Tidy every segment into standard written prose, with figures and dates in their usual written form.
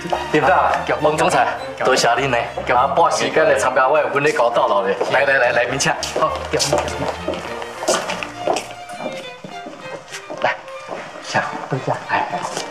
林长，王总裁，多谢您呢，拨时间来参加我的婚礼高到老嘞。来，明请。好，来，下，坐下，哎。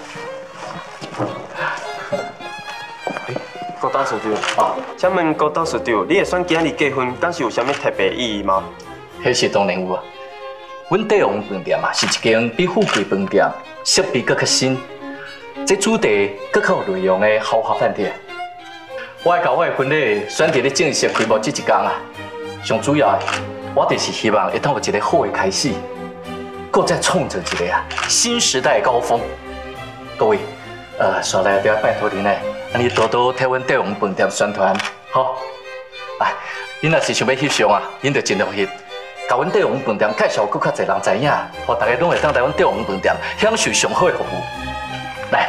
高董事长，请问高董事长，你会选今日结婚，敢是有啥物特别意义吗？ 迄是当然有啊。阮帝王饭店啊，是一间比富贵饭店设备搁较新，这主题搁较有内容的豪华饭店。我会甲我的婚礼选择咧正式开幕这一天啊，上主要的，我就是希望会当有一个好的开始，搁再创造一个新时代的高峰。各位，下来就要拜托您嘞。你多多替阮帝王饭店宣传，好。哎，恁若是想要翕相啊，恁就尽量翕，甲阮帝王饭店介绍，搁较侪人知影，互大家拢会当来阮帝王饭店享受上好的服务。来，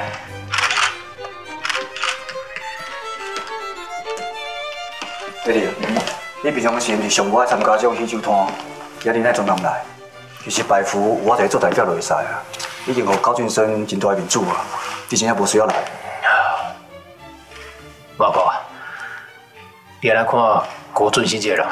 弟弟，你平常是毋是上无爱参加这种喜酒摊？今日哪总人来？其实拜服我一个做代表就会使啊，已经互高俊生真大的面子啊，你真正无需要来。 报告啊，你来看高俊生这个人。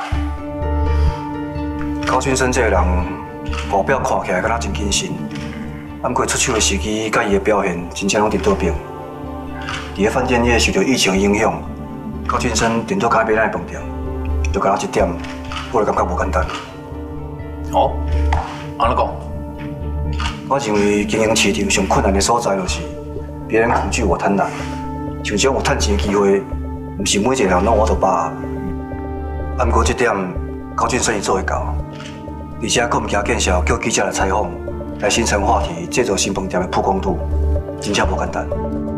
高俊生这个人，外表看起来敢若真谨慎，不过出手的时机甲伊的表现，真正拢伫倒边。伫个饭店业受到疫情影响，高俊生顶多开买咱的饭店，就敢若这点，我就感觉无简单。 哦，安怎讲？ 我认为经营市场上困难的所在，就是别人恐惧我贪婪。像这种有趁钱的机会，不是每一个人拢有法度把握。不过这点高俊生伊做会到，而且佫唔惊见笑，叫记者来采访，来形成话题，制造新饭店的曝光度，真正无简单。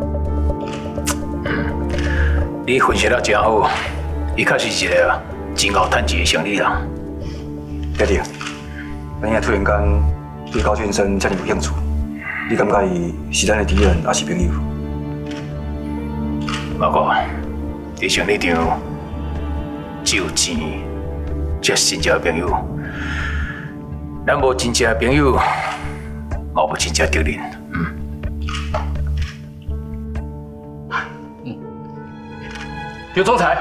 你分析得真好，伊确实是一个真有趁钱的生意人。 爹弟，咱现在突然间对高俊生这么有兴趣，你感觉伊是咱的敌人，还是朋友？ 报告，在生理上只有钱才是真正的朋友。咱无真正的朋友，也无真正敌人。 刘总裁，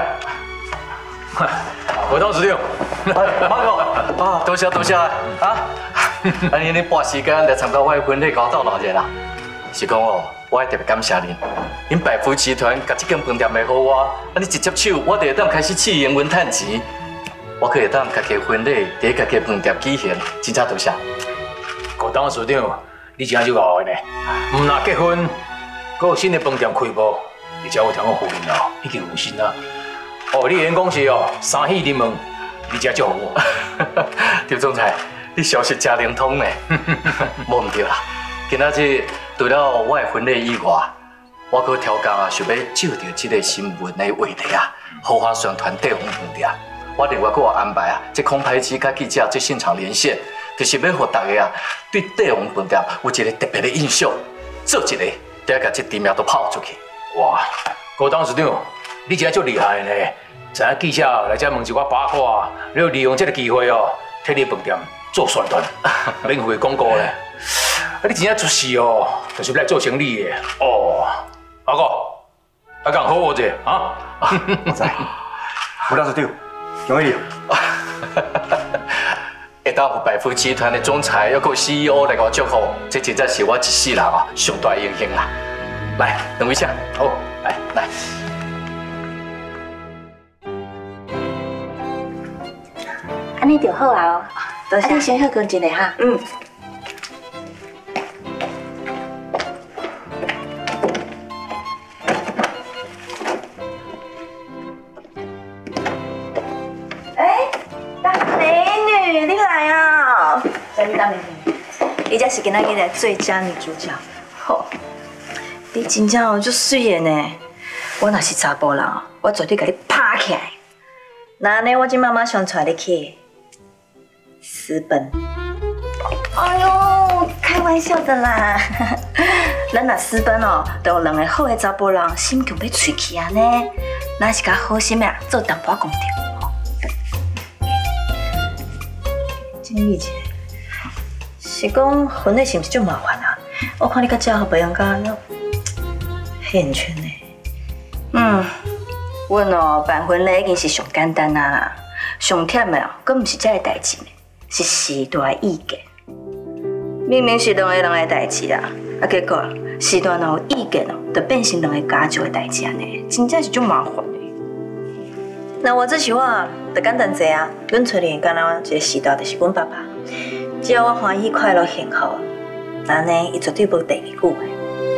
何董事长， 马哥啊，多谢啊！安尼你拨时间来参加我的婚礼高到老热啦。是讲哦，我特别感谢您，恁百福集团甲这间饭店卖好我，安尼一接手，我就会当开始试营运趁钱，我可以当家己的婚礼伫家己的饭店举行，真正多谢。 何董事长，你真就傲的呢？唔若结婚，阁有新的饭店开幕，而且有听我夫人哦，已经有心啦。哦，你员工是哦，三喜临门，你真祝福我。 刘总裁，你消息真灵通呢，无唔对啦。今仔日除了我的婚礼以外，我阁挑工啊，想要借着这个新闻的话题啊，好好宣传帝王饭店。我另外阁有安排啊，这空拍机甲记者这现场连线，就是要互大家啊，对帝王饭店有一个特别的印象，做一个，再甲这知名度跑出去。 哇，高董事长，你真足厉害呢！知影记者来这问一寡八卦，你要利用这个机会哦，替你饭店做宣传，免费广告咧。你真正出事哦，就是来做生意的哦。阿哥，阿讲好我者啊？ 我知，吴董事长，恭喜你！ 会当有百福集团的总裁，又有 CEO 来我祝福，这真正是我一世人啊上大英雄啦！来，两位请，好，来。 安尼就好啊哦，多谢。你先喝干一下哈。大美女，你来啊！谁是大美女？你才是今仔日的最佳女主角。吼，你真正哦，足水的呢。我若是查甫人，我绝对甲你拍起来。那呢，我今妈妈想带你去。私奔？哎呦，开玩笑的啦！咱若私奔哦，就有两个好的查甫人心强要喙去啊呢，那是甲好心的做淡薄公调。建议者，是讲婚礼是毋是足麻烦啊？我看你甲遮好培养甲那很全呢。 阮哦办婚礼已经是上简单啊啦，上忝的哦，佫毋是这个代志呢，是时代意见。明明是两个人的代志啦，结果时代若有意见哦，就变成两个家族的代志安尼，真正是足麻烦的。那我这是我，就简单济啊，阮厝里敢若一个时代，就是阮爸爸，只要我欢喜、快乐、幸福，安尼伊绝对无第二句的。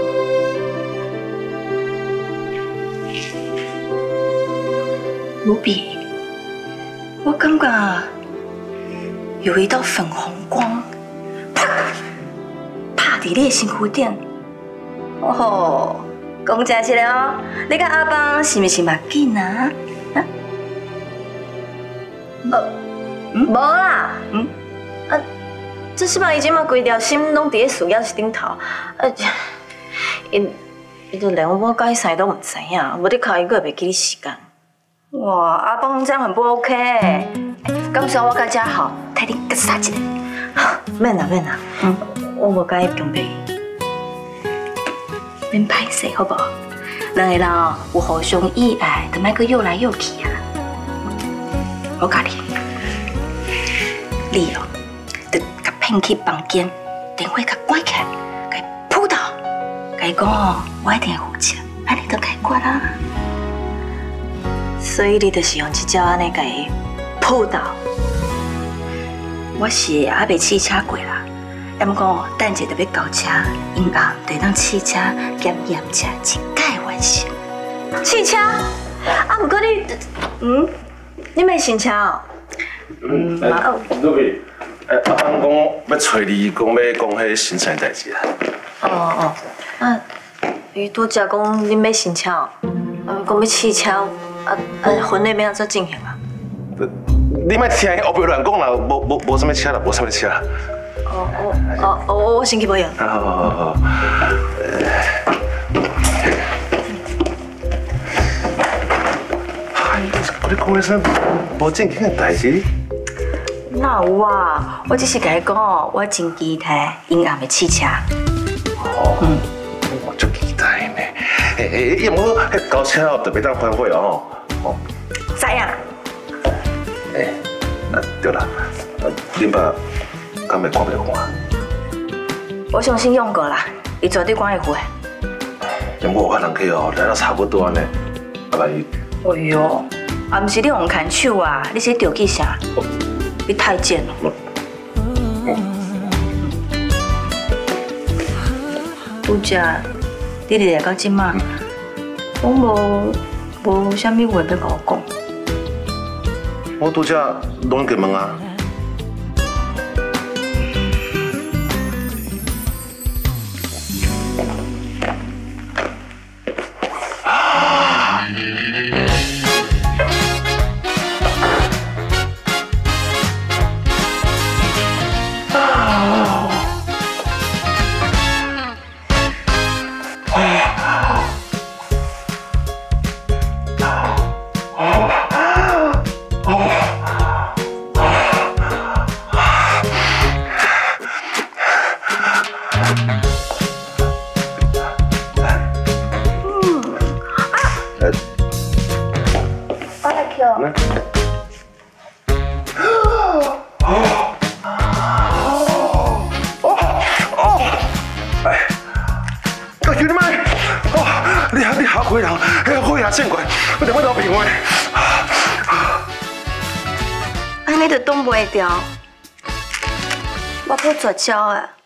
无比，我感觉有一道粉红光，啪，拍伫你的身躯顶。哦，讲真一个哦，你甲阿邦是毋是目紧啊？无啦，这是吧？伊即马规条心拢伫咧事业顶头，伊就连我甲伊啥都毋知影，无你靠伊个袂记你时间。哇，阿邦这样很不 OK。敢说我甲遮好，替你夹杀一个。免啦，我无甲伊强迫伊，免歹势好不好？两个人有互相意爱，就莫阁又来又去啊。我教你哦，就甲骗去房间，电话甲关起来，甲伊扑倒，甲伊讲哦，我一定会负责，安尼就解决啦。所以你就是用这招安尼甲伊扑倒。我是还袂试车过啦，要么讲等者就要交车，因暗就当试车兼验车，一概完成。试车？啊，不过你没新车哦？ 鲁比，阿邦讲要找你，讲要讲迄新车代志啊。 伊拄则讲你买新车哦，讲要试车，婚礼要安怎进行啊？ 你莫听伊黑白乱讲啦，无什么车啦，无什么车啦。 我先去买药。 好。你讲的啥无正经的代志？ 哪有啊？我只是甲你讲哦，我真期待因暗的试车。 我足期待呢。要么迄交车特别当反悔哦。 知影。 对啦，恁爸敢会看袂看？ 我相信用过啦，伊绝对管会会。 要么我可能去哦，来到差不多呢，啊万一。 哎呦，啊，毋是你用牵手啊，你是着急啥？你太贱了。拄则你嚟到即马，我无啥物话要甲我讲。 我拄则拢去问啊。你好亏人，好牙见怪，我点么都平话。 安尼就挡袂掉，我要绝招啊！